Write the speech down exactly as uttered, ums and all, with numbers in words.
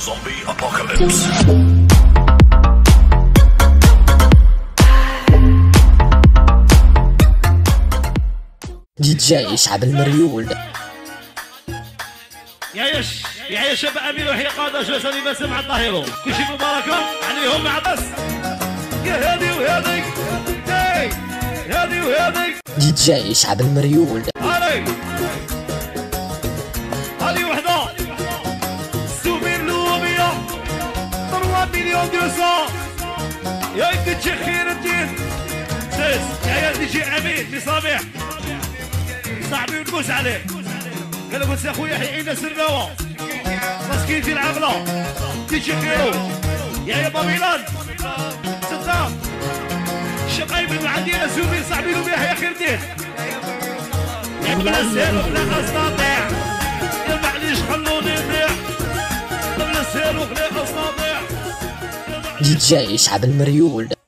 Zombie Apocalypse. دي جي شعب المريول. يعيش يعيش شاب امين وحي قاده جلسه باسم مع الطاهرو كل شيء مباركه عليهم مع بس يا هادي وهادي هاي هادي وهادي دي جي شعب المريول. هادي هادي وحده سوبر لوبيا ثلاثة مليون دوسون يا دي جي خير الدين سيس يا دي جي امين لصابح صاحبي ونبوس عليه قال له قلت يا خويا حيينا سرناوه مسكين في العقله تيجي خيرو يا يا بابيلان صدام شقايب عندنا زوبي صاحبي له يحيى خير الدين يا بلا سير وخلق اساطيع يا معليش خلوني نضيع بلا سير وخلق اساطيع دي جي شعب المريول.